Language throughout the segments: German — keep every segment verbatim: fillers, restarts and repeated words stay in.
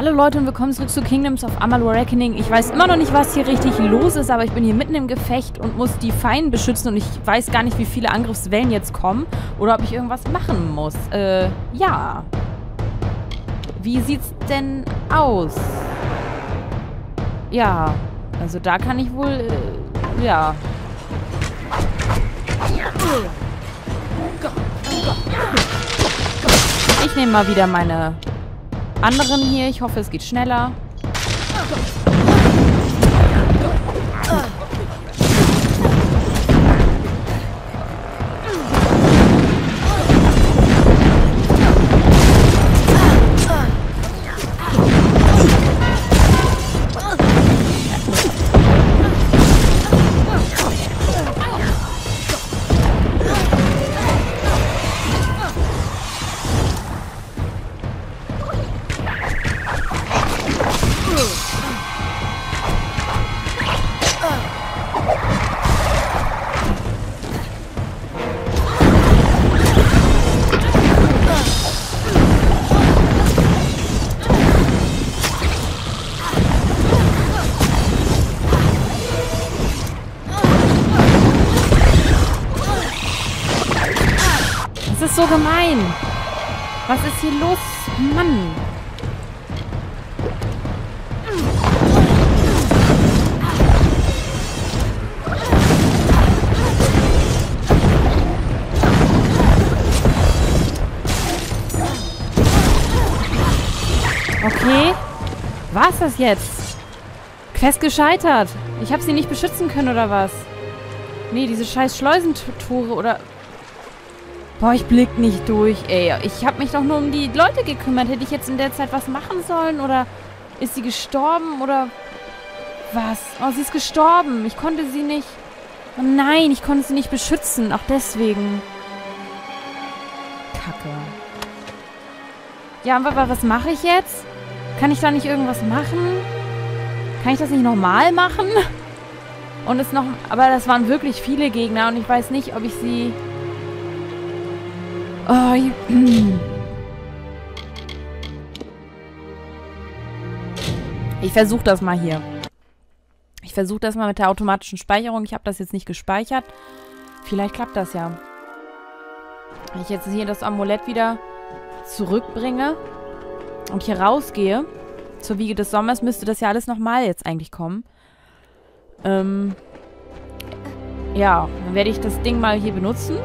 Hallo Leute und willkommen zurück zu Kingdoms of Amalur Reckoning. Ich weiß immer noch nicht, was hier richtig los ist, aber ich bin hier mitten im Gefecht und muss die Feinde beschützen und ich weiß gar nicht, wie viele Angriffswellen jetzt kommen oder ob ich irgendwas machen muss. Äh, ja. Wie sieht's denn aus? Ja, also da kann ich wohl, äh, ja. Ich nehme mal wieder meine anderen hier. Ich hoffe, es geht schneller. Das ist so gemein. Was ist hier los? Mann. Okay. War's das jetzt? Quest gescheitert. Ich habe sie nicht beschützen können, oder was? Nee, diese scheiß Schleusentore, oder... Boah, ich blick nicht durch, ey. Ich habe mich doch nur um die Leute gekümmert. Hätte ich jetzt in der Zeit was machen sollen? Oder ist sie gestorben? Oder was? Oh, sie ist gestorben. Ich konnte sie nicht... Oh nein, ich konnte sie nicht beschützen. Auch deswegen. Kacke. Ja, aber was mache ich jetzt? Kann ich da nicht irgendwas machen? Kann ich das nicht normal machen? Und es noch... Aber das waren wirklich viele Gegner und ich weiß nicht, ob ich sie... Oh, ich, ich versuche das mal hier. Ich versuche das mal mit der automatischen Speicherung. Ich habe das jetzt nicht gespeichert. Vielleicht klappt das ja. Wenn ich jetzt hier das Amulett wieder zurückbringe und hier rausgehe zur Wiege des Sommers, müsste das ja alles nochmal jetzt eigentlich kommen. Ähm, ja, dann werde ich das Ding mal hier benutzen.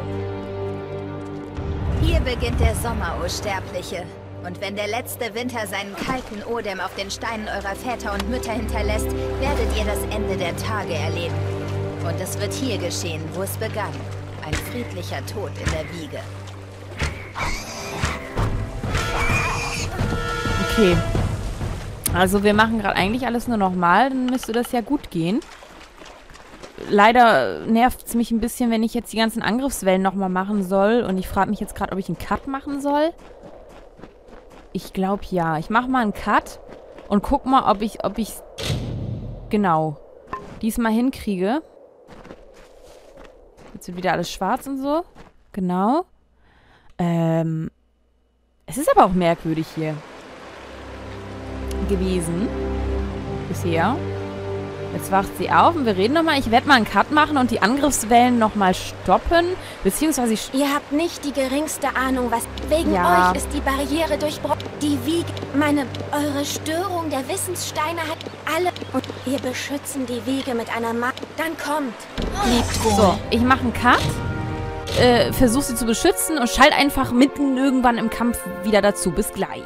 Hier beginnt der Sommer, o Sterbliche. Und wenn der letzte Winter seinen kalten Odem auf den Steinen eurer Väter und Mütter hinterlässt, werdet ihr das Ende der Tage erleben. Und es wird hier geschehen, wo es begann. Ein friedlicher Tod in der Wiege. Okay. Also wir machen gerade eigentlich alles nur nochmal, dann müsste das ja gut gehen. Leider nervt es mich ein bisschen, wenn ich jetzt die ganzen Angriffswellen nochmal machen soll. Und ich frage mich jetzt gerade, ob ich einen Cut machen soll. Ich glaube ja. Ich mache mal einen Cut und guck mal, ob ich, ob ich genau diesmal hinkriege. Jetzt wird wieder alles schwarz und so. Genau. Ähm, es ist aber auch merkwürdig hier gewesen. Bisher. Jetzt wacht sie auf und wir reden nochmal. Ich werde mal einen Cut machen und die Angriffswellen nochmal stoppen. Beziehungsweise... Ihr habt nicht die geringste Ahnung, was... Wegen ja. euch ist die Barriere durchbrochen. Die Wiege... Meine... Eure Störung der Wissenssteine hat alle... Und wir beschützen die Wiege mit einer Macht. Dann kommt. Lebt wohl. So, ich mache einen Cut. Äh, versuche sie zu beschützen und schalte einfach mitten irgendwann im Kampf wieder dazu. Bis gleich.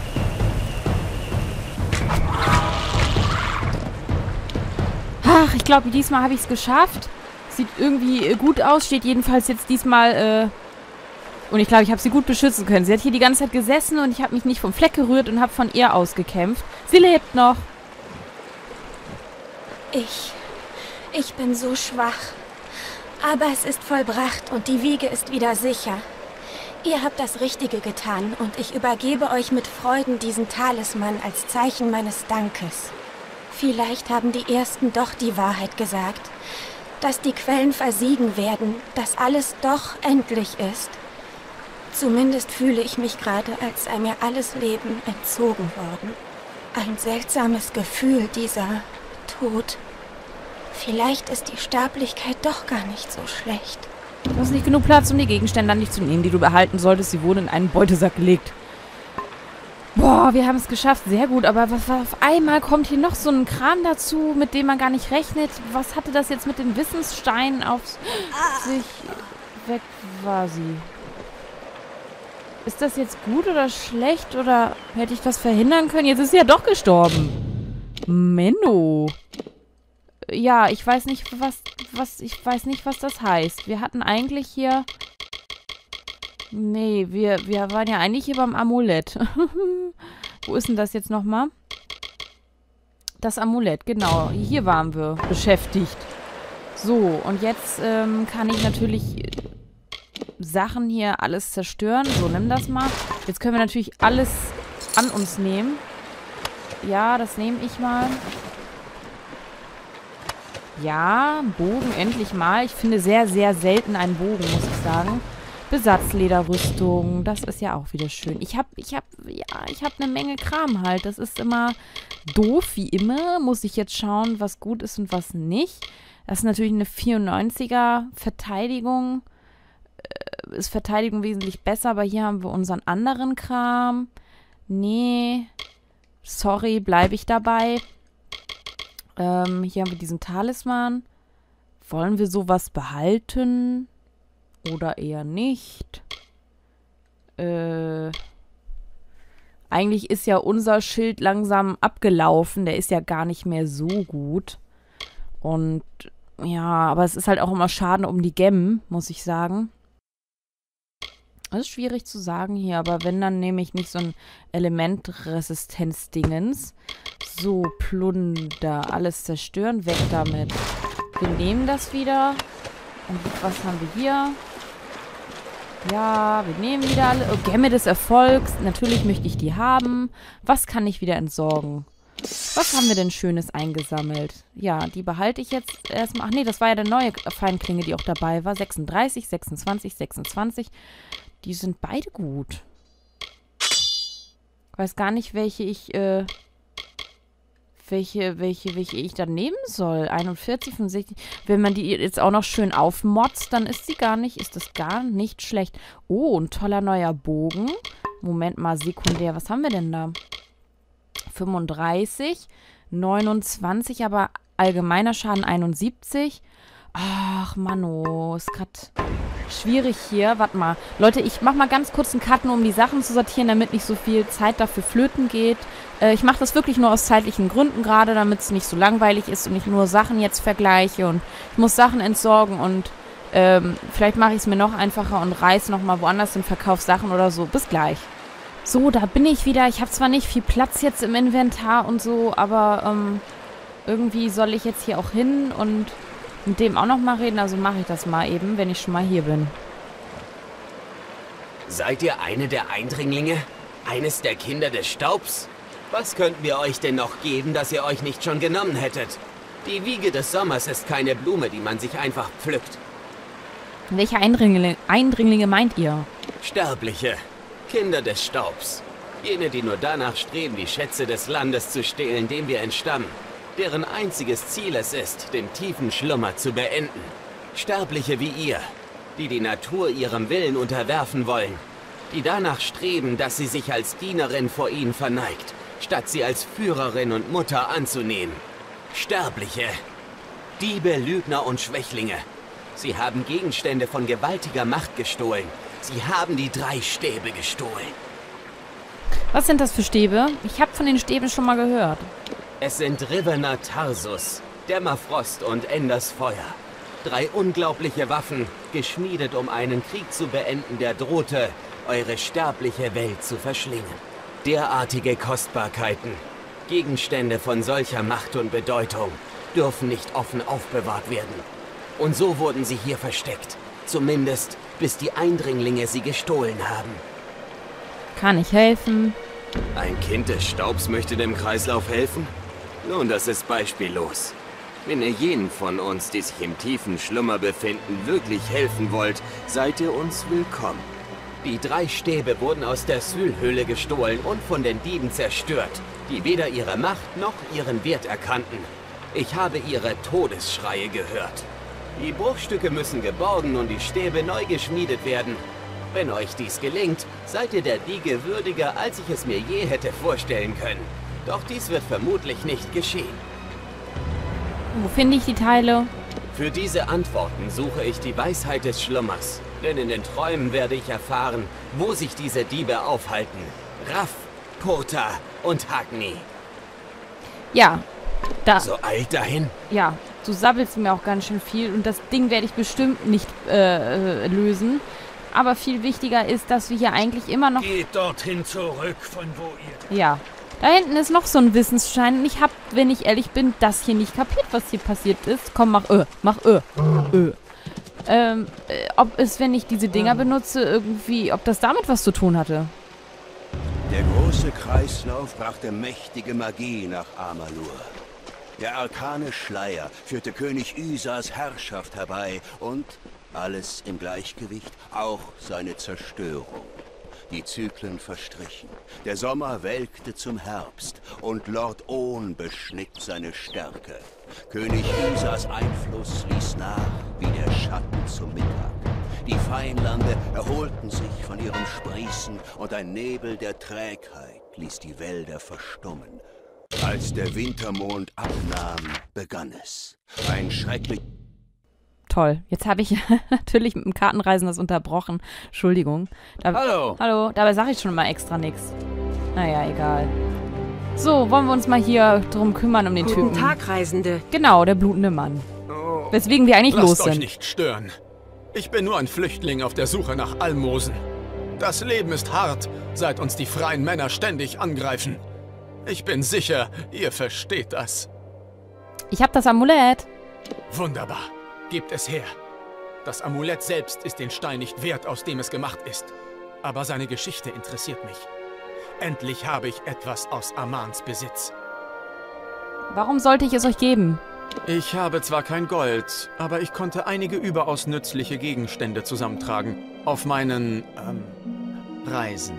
Ach, ich glaube, diesmal habe ich es geschafft. Sieht irgendwie äh, gut aus. Steht jedenfalls jetzt diesmal... Äh und ich glaube, ich habe sie gut beschützen können. Sie hat hier die ganze Zeit gesessen und ich habe mich nicht vom Fleck gerührt und habe von ihr aus gekämpft. Sie lebt noch. Ich... Ich bin so schwach. Aber es ist vollbracht und die Wiege ist wieder sicher. Ihr habt das Richtige getan und ich übergebe euch mit Freuden diesen Talisman als Zeichen meines Dankes. Vielleicht haben die Ersten doch die Wahrheit gesagt, dass die Quellen versiegen werden, dass alles doch endlich ist. Zumindest fühle ich mich gerade, als sei mir alles Leben entzogen worden. Ein seltsames Gefühl, dieser Tod. Vielleicht ist die Sterblichkeit doch gar nicht so schlecht. Du hast nicht genug Platz, um die Gegenstände an dich zu nehmen, die du behalten solltest. Sie wurden in einen Beutesack gelegt. Boah, wir haben es geschafft. Sehr gut. Aber was, auf einmal kommt hier noch so ein Kram dazu, mit dem man gar nicht rechnet. Was hatte das jetzt mit den Wissenssteinen auf sich? Weg war sie. Ist das jetzt gut oder schlecht? Oder hätte ich das verhindern können? Jetzt ist sie ja doch gestorben. Menno. Ja, ich weiß nicht, was, was, ich weiß nicht, was das heißt. Wir hatten eigentlich hier... Nee, wir, wir waren ja eigentlich hier beim Amulett. Wo ist denn das jetzt nochmal? Das Amulett, genau. Hier waren wir beschäftigt. So, und jetzt ähm, kann ich natürlich Sachen hier alles zerstören. So, nimm das mal. Jetzt können wir natürlich alles an uns nehmen. Ja, das nehme ich mal. Ja, Bogen endlich mal. Ich finde sehr, sehr selten einen Bogen, muss ich sagen. Besatzlederrüstung, das ist ja auch wieder schön. Ich habe, ich habe, ja, ich habe eine Menge Kram halt. Das ist immer doof, wie immer. Muss ich jetzt schauen, was gut ist und was nicht. Das ist natürlich eine vierundneunziger Verteidigung. Äh, ist Verteidigung wesentlich besser, aber hier haben wir unseren anderen Kram. Nee, sorry, bleibe ich dabei. Ähm, hier haben wir diesen Talisman. Wollen wir sowas behalten? Oder eher nicht? Äh, eigentlich ist ja unser Schild langsam abgelaufen. Der ist ja gar nicht mehr so gut. Und ja, aber es ist halt auch immer Schaden um die Gemmen, muss ich sagen. Das ist schwierig zu sagen hier, aber wenn, dann nehme ich nicht so ein Elementresistenz-Dingens. So, Plunder, alles zerstören, weg damit. Wir nehmen das wieder. Und was haben wir hier? Ja, wir nehmen wieder alle. Oh, Gemme des Erfolgs. Natürlich möchte ich die haben. Was kann ich wieder entsorgen? Was haben wir denn Schönes eingesammelt? Ja, die behalte ich jetzt erstmal. Ach nee, das war ja der neue Feinklinge, die auch dabei war. sechsunddreißig, sechsundzwanzig, sechsundzwanzig. Die sind beide gut. Ich weiß gar nicht, welche ich, äh, welche, welche, welche ich dann nehmen soll. einundvierzig, fünfundsechzig. Wenn man die jetzt auch noch schön aufmotzt, dann ist sie gar nicht, ist das gar nicht schlecht. Oh, ein toller neuer Bogen. Moment mal, sekundär. Was haben wir denn da? fünfunddreißig, neunundzwanzig, aber allgemeiner Schaden einundsiebzig. Ach, Manno, ist gerade schwierig hier. Warte mal. Leute, ich mache mal ganz kurz einen Cut, um die Sachen zu sortieren, damit nicht so viel Zeit dafür flöten geht. Äh, ich mache das wirklich nur aus zeitlichen Gründen gerade, damit es nicht so langweilig ist und ich nur Sachen jetzt vergleiche. Und ich muss Sachen entsorgen und ähm, vielleicht mache ich es mir noch einfacher und reiß nochmal woanders den Verkauf Sachen oder so. Bis gleich. So, da bin ich wieder. Ich habe zwar nicht viel Platz jetzt im Inventar und so, aber ähm, irgendwie soll ich jetzt hier auch hin und mit dem auch noch mal reden. Also mache ich das mal eben, wenn ich schon mal hier bin. Seid ihr eine der Eindringlinge? Eines der Kinder des Staubs? Was könnten wir euch denn noch geben, das ihr euch nicht schon genommen hättet? Die Wiege des Sommers ist keine Blume, die man sich einfach pflückt. Welche Eindringlinge, Eindringlinge meint ihr? Sterbliche. Kinder des Staubs. Jene, die nur danach streben, die Schätze des Landes zu stehlen, dem wir entstammen. Deren einziges Ziel es ist, den tiefen Schlummer zu beenden. Sterbliche wie ihr, die die Natur ihrem Willen unterwerfen wollen. Die danach streben, dass sie sich als Dienerin vor ihnen verneigt, statt sie als Führerin und Mutter anzunehmen. Sterbliche. Diebe, Lügner und Schwächlinge. Sie haben Gegenstände von gewaltiger Macht gestohlen. Sie haben die drei Stäbe gestohlen. Was sind das für Stäbe? Ich habe von den Stäben schon mal gehört. Es sind Rivener Tarsus, Dämmerfrost und Enders Feuer. Drei unglaubliche Waffen, geschmiedet, um einen Krieg zu beenden, der drohte, eure sterbliche Welt zu verschlingen. Derartige Kostbarkeiten, Gegenstände von solcher Macht und Bedeutung, dürfen nicht offen aufbewahrt werden. Und so wurden sie hier versteckt. Zumindest, bis die Eindringlinge sie gestohlen haben. Kann ich helfen? Ein Kind des Staubs möchte dem Kreislauf helfen? Nun, das ist beispiellos. Wenn ihr jenen von uns, die sich im tiefen Schlummer befinden, wirklich helfen wollt, seid ihr uns willkommen. Die drei Stäbe wurden aus der Sylhöhle gestohlen und von den Dieben zerstört, die weder ihre Macht noch ihren Wert erkannten. Ich habe ihre Todesschreie gehört. Die Bruchstücke müssen geborgen und die Stäbe neu geschmiedet werden. Wenn euch dies gelingt, seid ihr der Diege würdiger, als ich es mir je hätte vorstellen können. Doch dies wird vermutlich nicht geschehen. Wo finde ich die Teile? Für diese Antworten suche ich die Weisheit des Schlummers. Denn in den Träumen werde ich erfahren, wo sich diese Diebe aufhalten. Raff, Kota und Hagni. Ja, da. So eilt dahin. Ja, du sabbelst mir auch ganz schön viel und das Ding werde ich bestimmt nicht äh, lösen. Aber viel wichtiger ist, dass wir hier eigentlich immer noch... Geht dorthin zurück, von wo ihr... Ja, da hinten ist noch so ein Wissensschein und ich habe, wenn ich ehrlich bin, das hier nicht kapiert, was hier passiert ist. Komm, mach ö, mach ö, ö. Ähm, äh, ob es, wenn ich diese Dinger benutze, irgendwie, ob das damit was zu tun hatte. Der große Kreislauf brachte mächtige Magie nach Amalur. Der arkane Schleier führte König Ysas Herrschaft herbei und alles im Gleichgewicht, auch seine Zerstörung. Die Zyklen verstrichen, der Sommer welkte zum Herbst und Lord Ohn beschnitt seine Stärke. König Ysas Einfluss ließ nach wie der Schatten zum Mittag. Die Feinlande erholten sich von ihrem Sprießen und ein Nebel der Trägheit ließ die Wälder verstummen. Als der Wintermond abnahm, begann es. Ein schrecklich... Toll. Jetzt habe ich natürlich mit dem Kartenreisen das unterbrochen. Entschuldigung. Da, Hallo. Hallo. Dabei sage ich schon mal extra nichts. Naja, egal. So, wollen wir uns mal hier drum kümmern um den Guten Typen. Tag, Reisende. Genau, der blutende Mann. Weswegen wir eigentlich Lasst los euch sind. nicht stören. Ich bin nur ein Flüchtling auf der Suche nach Almosen. Das Leben ist hart, seit uns die freien Männer ständig angreifen. Ich bin sicher, ihr versteht das. Ich habe das Amulett. Wunderbar. Gebt es her. Das Amulett selbst ist den Stein nicht wert, aus dem es gemacht ist. Aber seine Geschichte interessiert mich. Endlich habe ich etwas aus Amans Besitz. Warum sollte ich es euch geben? Ich habe zwar kein Gold, aber ich konnte einige überaus nützliche Gegenstände zusammentragen. Auf meinen, ähm, Reisen.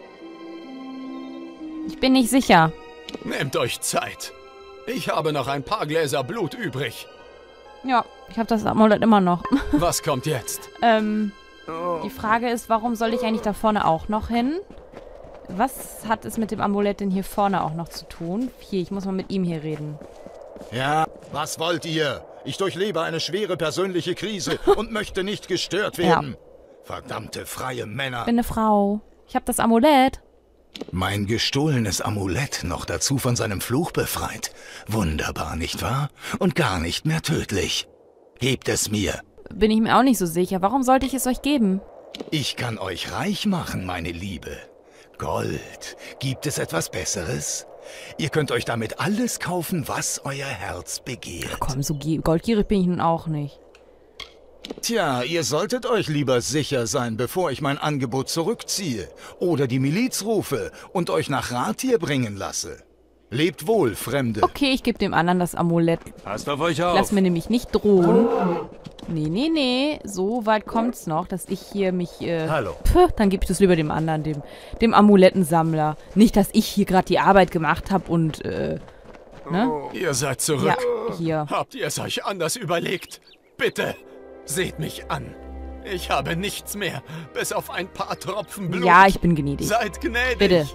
Ich bin nicht sicher. Nehmt euch Zeit. Ich habe noch ein paar Gläser Blut übrig. Ja, ich habe das Amulett immer noch. Was kommt jetzt? ähm, die Frage ist, warum soll ich eigentlich da vorne auch noch hin? Was hat es mit dem Amulett denn hier vorne auch noch zu tun? Hier, ich muss mal mit ihm hier reden. Ja, was wollt ihr? Ich durchlebe eine schwere persönliche Krise und möchte nicht gestört werden. Ja. Verdammte freie Männer. Ich bin eine Frau. Ich habe das Amulett. Mein gestohlenes Amulett noch dazu von seinem Fluch befreit. Wunderbar, nicht wahr? Und gar nicht mehr tödlich. Gebt es mir. Bin ich mir auch nicht so sicher. Warum sollte ich es euch geben? Ich kann euch reich machen, meine Liebe. Gold. Gibt es etwas Besseres? Ihr könnt euch damit alles kaufen, was euer Herz begehrt. Ach komm, so goldgierig bin ich nun auch nicht. Tja, ihr solltet euch lieber sicher sein, bevor ich mein Angebot zurückziehe oder die Miliz rufe und euch nach Ratir bringen lasse. Lebt wohl, Fremde. Okay, ich gebe dem anderen das Amulett. Passt auf euch auf. Lass mir nämlich nicht drohen. Nee, nee, nee. So weit kommt's noch, dass ich hier mich... Äh, Hallo. Puh, dann gebe ich das lieber dem anderen, dem, dem Amulettensammler. Nicht, dass ich hier gerade die Arbeit gemacht habe und... Äh, ne? Ihr seid zurück. Ja, hier. Habt ihr es euch anders überlegt? Bitte, seht mich an. Ich habe nichts mehr, bis auf ein paar Tropfen Blut. Ja, ich bin gnädig. Seid gnädig. Bitte.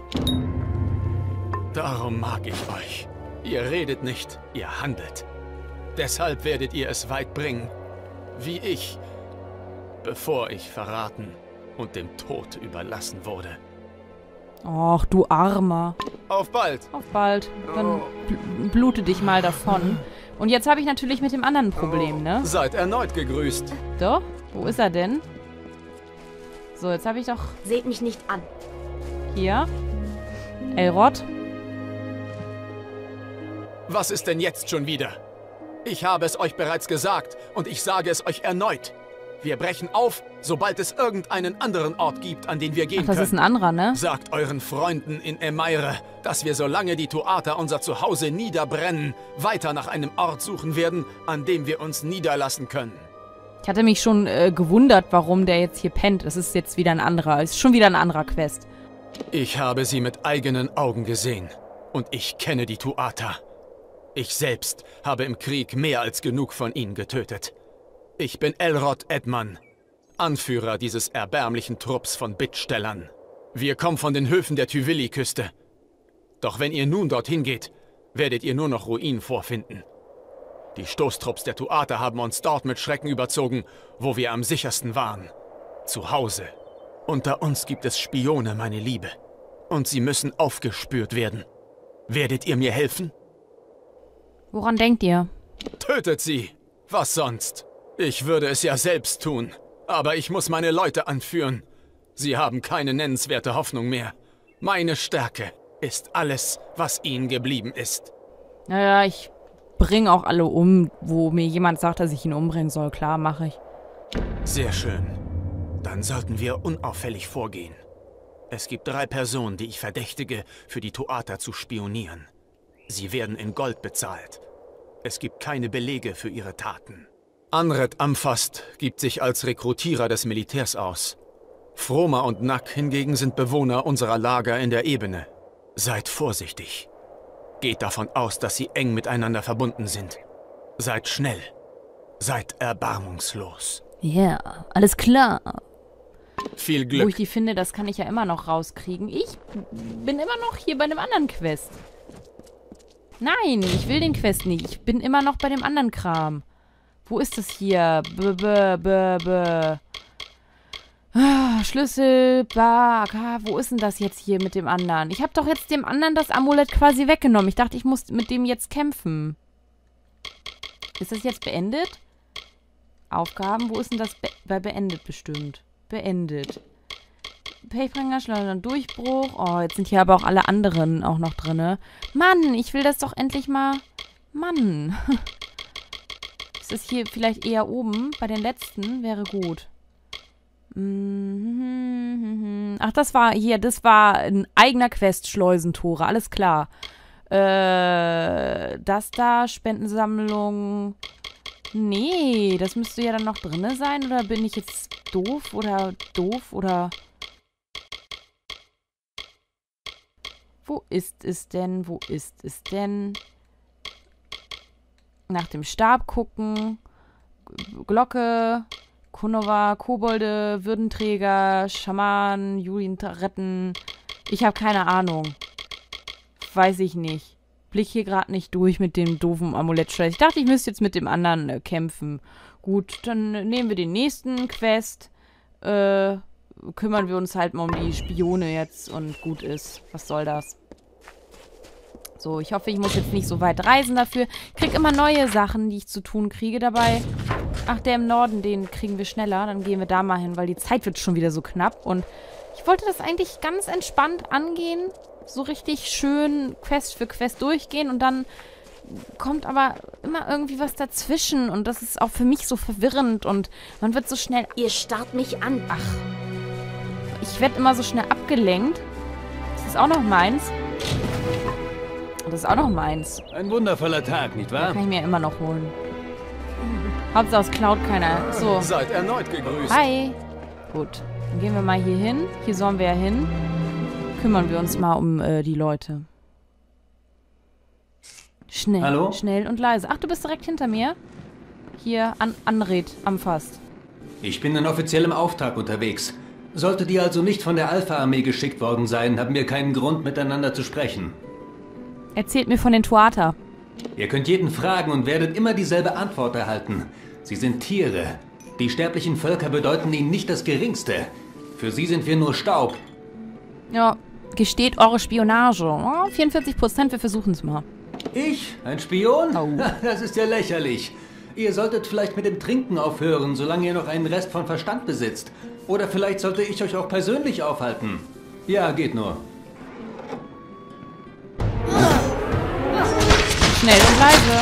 Darum mag ich euch. Ihr redet nicht, ihr handelt. Deshalb werdet ihr es weit bringen. Wie ich, bevor ich verraten und dem Tod überlassen wurde. Och, du Armer. Auf bald. Auf bald. Dann bl blute dich mal davon. Und jetzt habe ich natürlich mit dem anderen ein Problem, ne? Seid erneut gegrüßt. So, wo ist er denn? So, jetzt habe ich doch Seht mich nicht an. hier Elrod. Was ist denn jetzt schon wieder? Ich habe es euch bereits gesagt und ich sage es euch erneut. Wir brechen auf, sobald es irgendeinen anderen Ort gibt, an den wir gehen Ach, das können. ist ein anderer, ne? Sagt euren Freunden in Emaire, dass wir, solange die Tuatha unser Zuhause niederbrennen, weiter nach einem Ort suchen werden, an dem wir uns niederlassen können. Ich hatte mich schon äh, gewundert, warum der jetzt hier pennt. Es ist jetzt wieder ein anderer. Es ist schon wieder ein anderer Quest. Ich habe sie mit eigenen Augen gesehen. Und ich kenne die Tuatha. Ich selbst habe im Krieg mehr als genug von ihnen getötet. Ich bin Elrod Edman, Anführer dieses erbärmlichen Trupps von Bittstellern. Wir kommen von den Höfen der Tyvilli-Küste. Doch wenn ihr nun dorthin geht, werdet ihr nur noch Ruinen vorfinden. Die Stoßtrupps der Tuatha haben uns dort mit Schrecken überzogen, wo wir am sichersten waren. Zu Hause. Unter uns gibt es Spione, meine Liebe. Und sie müssen aufgespürt werden. Werdet ihr mir helfen? Woran denkt ihr? Tötet sie! Was sonst? Ich würde es ja selbst tun. Aber ich muss meine Leute anführen. Sie haben keine nennenswerte Hoffnung mehr. Meine Stärke ist alles, was ihnen geblieben ist. Naja, ich bringe auch alle um, wo mir jemand sagt, dass ich ihn umbringen soll. Klar, mache ich. Sehr schön. Dann sollten wir unauffällig vorgehen. Es gibt drei Personen, die ich verdächtige, für die Tuatha zu spionieren. Sie werden in Gold bezahlt. Es gibt keine Belege für ihre Taten. Anred Amfast gibt sich als Rekrutierer des Militärs aus. Froma und Nack hingegen sind Bewohner unserer Lager in der Ebene. Seid vorsichtig. Geht davon aus, dass sie eng miteinander verbunden sind. Seid schnell. Seid erbarmungslos. Ja, yeah, alles klar. Viel Glück. Wo ich die finde, das kann ich ja immer noch rauskriegen. Ich bin immer noch hier bei einem anderen Quest. Nein, ich will den Quest nicht. Ich bin immer noch bei dem anderen Kram. Wo ist das hier? B -b -b -b. Ah, Schlüssel, Bag. Wo ist denn das jetzt hier mit dem anderen? Ich habe doch jetzt dem anderen das Amulett quasi weggenommen. Ich dachte, ich muss mit dem jetzt kämpfen. Ist das jetzt beendet? Aufgaben, wo ist denn das? Be bei beendet bestimmt. Beendet. Pechbringer, Schleudern, Durchbruch. Oh, jetzt sind hier aber auch alle anderen auch noch drin. Mann, ich will das doch endlich mal... Mann. Ist das hier vielleicht eher oben? Bei den letzten wäre gut. Ach, das war hier, das war ein eigener Quest, Schleusentore, alles klar. Äh, das da, Spendensammlung... Nee, das müsste ja dann noch drin sein. Oder bin ich jetzt doof oder doof oder... Wo ist es denn? Wo ist es denn? Nach dem Stab gucken. Glocke. Kunova, Kobolde, Würdenträger, Schamanen, Julien retten. Ich habe keine Ahnung. Weiß ich nicht. Blick hier gerade nicht durch mit dem doofen Amulettschleiß. Ich dachte, ich müsste jetzt mit dem anderen äh, kämpfen. Gut, dann äh, nehmen wir den nächsten Quest. Äh, kümmern wir uns halt mal um die Spione jetzt und gut ist. Was soll das? So, ich hoffe, ich muss jetzt nicht so weit reisen dafür. Ich krieg immer neue Sachen, die ich zu tun kriege dabei. Ach, der im Norden, den kriegen wir schneller. Dann gehen wir da mal hin, weil die Zeit wird schon wieder so knapp. Und ich wollte das eigentlich ganz entspannt angehen. So richtig schön Quest für Quest durchgehen. Und dann kommt aber immer irgendwie was dazwischen. Und das ist auch für mich so verwirrend. Und man wird so schnell... Ihr starrt mich an. Ach, ich werde immer so schnell abgelenkt. Das ist auch noch meins. Das ist auch noch meins. Ein wundervoller Tag, nicht wahr? Das kann ich mir immer noch holen. Hauptsache es klaut keiner. So. Seid erneut gegrüßt. Hi. Gut. Dann gehen wir mal hier hin. Hier sollen wir ja hin. Kümmern wir uns mal um äh, die Leute. Schnell. Hallo? Schnell und leise. Ach, du bist direkt hinter mir. Hier an Anred Amfast. Ich bin in offiziellem Auftrag unterwegs. Sollte die also nicht von der Alpha-Armee geschickt worden sein, haben wir keinen Grund, miteinander zu sprechen. Erzählt mir von den Tuatha. Ihr könnt jeden fragen und werdet immer dieselbe Antwort erhalten. Sie sind Tiere. Die sterblichen Völker bedeuten ihnen nicht das Geringste. Für sie sind wir nur Staub. Ja, gesteht eure Spionage. Oh, vierundvierzig Prozent, wir versuchen es mal. Ich? Ein Spion? Oh. Das ist ja lächerlich. Ihr solltet vielleicht mit dem Trinken aufhören, solange ihr noch einen Rest von Verstand besitzt. Oder vielleicht sollte ich euch auch persönlich aufhalten. Ja, geht nur. Schnell und leise.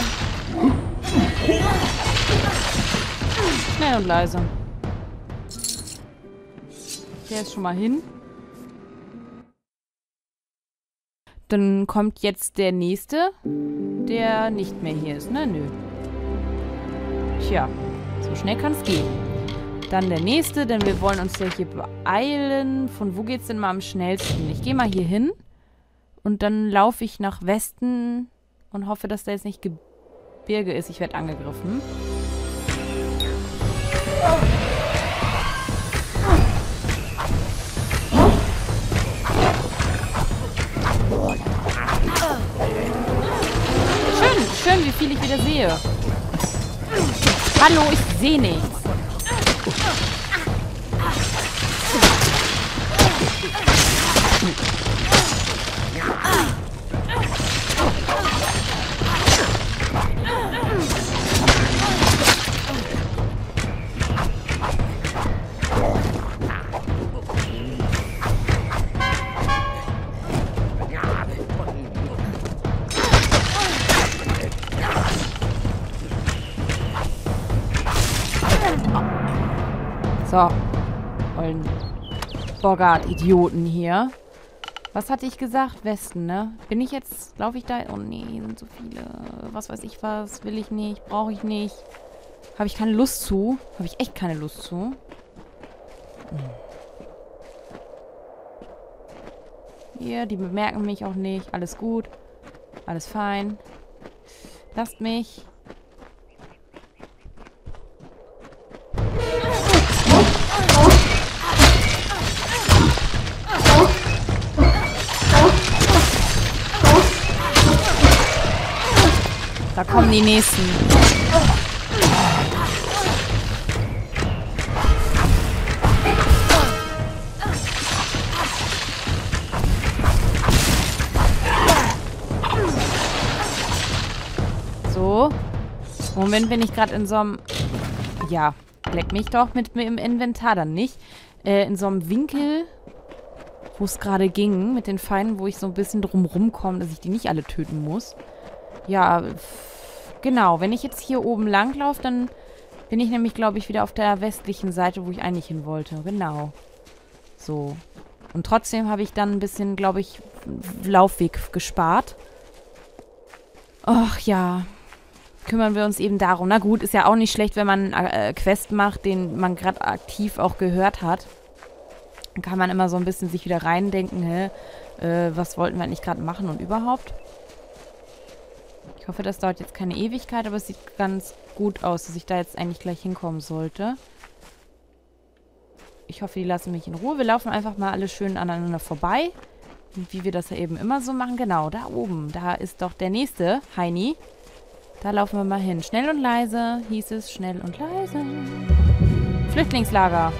Schnell und leise. Der ist schon mal hin. Dann kommt jetzt der nächste, der nicht mehr hier ist, ne? Nö. Tja, So schnell kann es gehen. Dann der nächste, denn wir wollen uns ja hier beeilen. Von wo geht's denn mal am schnellsten? Ich gehe mal hier hin und dann laufe ich nach Westen und hoffe, dass da jetzt nicht Gebirge ist. Ich werde angegriffen. Schön, schön, wie viel ich wieder sehe. Hallo, ich sehe nichts. So. Wollen Bogart-Idioten hier. Was hatte ich gesagt? Westen, ne? Bin ich jetzt... Laufe ich da... Oh nee, hier sind so viele. Was weiß ich was. Will ich nicht. Brauche ich nicht. Habe ich keine Lust zu. Habe ich echt keine Lust zu. Hm. Hier, die bemerken mich auch nicht. Alles gut. Alles fein. Lasst mich. Da kommen die nächsten. So. Moment, bin ich gerade in so einem... Ja, leck mich doch mit mir im Inventar dann nicht. Äh, in so einem Winkel, wo es gerade ging, mit den Feinden, wo ich so ein bisschen drumrum komme, dass ich die nicht alle töten muss. Ja, genau. Wenn ich jetzt hier oben lang laufe, dann bin ich nämlich, glaube ich, wieder auf der westlichen Seite, wo ich eigentlich hin wollte. Genau. So. Und trotzdem habe ich dann ein bisschen, glaube ich, Laufweg gespart. Ach ja. Kümmern wir uns eben darum. Na gut, ist ja auch nicht schlecht, wenn man einen äh, Quest macht, den man gerade aktiv auch gehört hat. Dann kann man immer so ein bisschen sich wieder reindenken, hä, äh, was wollten wir eigentlich gerade machen und überhaupt. Ich hoffe, das dauert jetzt keine Ewigkeit, aber es sieht ganz gut aus, dass ich da jetzt eigentlich gleich hinkommen sollte. Ich hoffe, die lassen mich in Ruhe. Wir laufen einfach mal alle schön aneinander vorbei. Wie wir das ja eben immer so machen. Genau, da oben. Da ist doch der nächste, Heini. Da laufen wir mal hin. Schnell und leise, hieß es. Schnell und leise. Flüchtlingslager.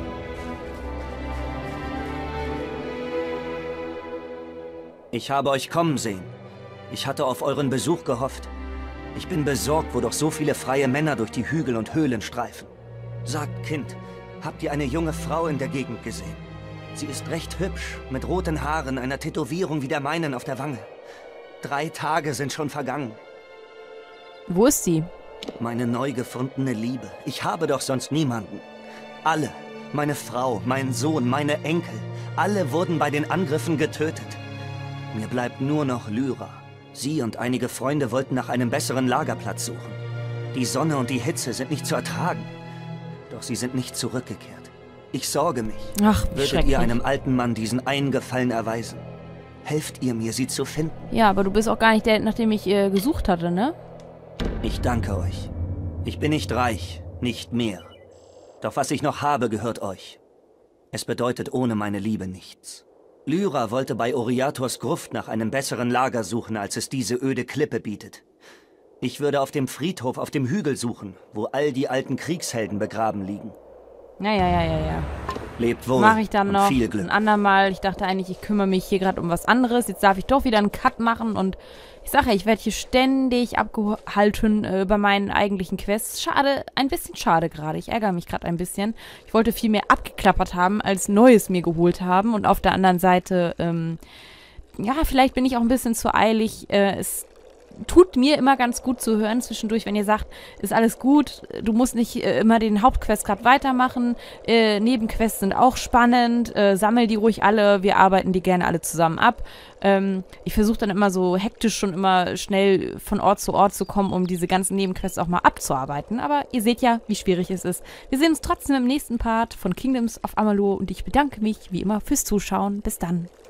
Ich habe euch kommen sehen. Ich hatte auf euren Besuch gehofft. Ich bin besorgt, wo doch so viele freie Männer durch die Hügel und Höhlen streifen. Sagt, Kind, habt ihr eine junge Frau in der Gegend gesehen? Sie ist recht hübsch, mit roten Haaren, einer Tätowierung wie der meinen auf der Wange. Drei Tage sind schon vergangen. Wo ist sie? Meine neu gefundene Liebe. Ich habe doch sonst niemanden. Alle, meine Frau, mein Sohn, meine Enkel, alle wurden bei den Angriffen getötet. Mir bleibt nur noch Lyra. Sie und einige Freunde wollten nach einem besseren Lagerplatz suchen. Die Sonne und die Hitze sind nicht zu ertragen. Doch sie sind nicht zurückgekehrt. Ich sorge mich. Ach, würdet ihr einem alten Mann diesen einen Gefallen erweisen? Helft ihr mir, sie zu finden? Ja, aber du bist auch gar nicht der, nach dem ich äh, gesucht hatte, ne? Ich danke euch. Ich bin nicht reich, nicht mehr. Doch was ich noch habe, gehört euch. Es bedeutet ohne meine Liebe nichts. Lyra wollte bei Oriators Gruft nach einem besseren Lager suchen, als es diese öde Klippe bietet. Ich würde auf dem Friedhof auf dem Hügel suchen, wo all die alten Kriegshelden begraben liegen. Ja, ja, ja, ja, ja. Lebt wohl. Mache ich dann und noch viel Glück. ein andermal. Ich dachte eigentlich, ich kümmere mich hier gerade um was anderes. Jetzt darf ich doch wieder einen Cut machen und ich sage ja, ich werde hier ständig abgehalten äh, bei meinen eigentlichen Quests. Schade, ein bisschen schade gerade. Ich ärgere mich gerade ein bisschen. Ich wollte viel mehr abgeklappert haben, als Neues mir geholt haben. Und auf der anderen Seite, ähm, ja, vielleicht bin ich auch ein bisschen zu eilig. Äh, es tut mir immer ganz gut zu hören zwischendurch, wenn ihr sagt, ist alles gut, du musst nicht äh, immer den Hauptquest gerade weitermachen, äh, Nebenquests sind auch spannend, äh, sammel die ruhig alle, wir arbeiten die gerne alle zusammen ab. Ähm, ich versuche dann immer so hektisch schon immer schnell von Ort zu Ort zu kommen, um diese ganzen Nebenquests auch mal abzuarbeiten, aber ihr seht ja, wie schwierig es ist. Wir sehen uns trotzdem im nächsten Part von Kingdoms of Amalur und ich bedanke mich wie immer fürs Zuschauen. Bis dann.